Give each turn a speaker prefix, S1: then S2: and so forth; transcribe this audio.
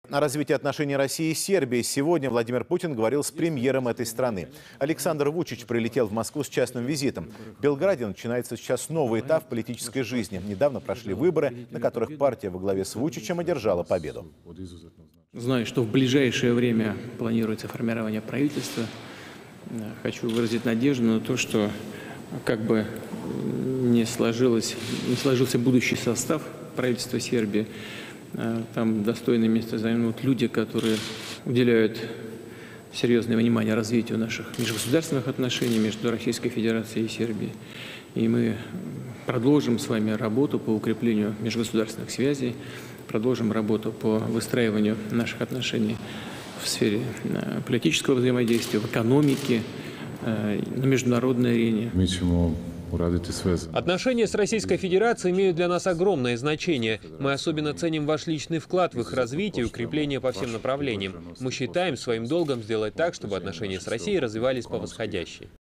S1: О развитии отношений России и Сербии сегодня Владимир Путин говорил с премьером этой страны. Александр Вучич прилетел в Москву с частным визитом. В Белграде начинается сейчас новый этап в политической жизни. Недавно прошли выборы, на которых партия во главе с Вучичем одержала победу.
S2: Знаю, что в ближайшее время планируется формирование правительства. Хочу выразить надежду на то, что как бы не сложился будущий состав правительства Сербии, там достойное место займут люди, которые уделяют серьезное внимание развитию наших межгосударственных отношений между Российской Федерацией и Сербией. И мы продолжим с вами работу по укреплению межгосударственных связей, продолжим работу по выстраиванию наших отношений в сфере политического взаимодействия, в экономике, на международной арене.
S3: Отношения с Российской Федерацией имеют для нас огромное значение. Мы особенно ценим ваш личный вклад в их развитие и укрепление по всем направлениям. Мы считаем своим долгом сделать так, чтобы отношения с Россией развивались по восходящей.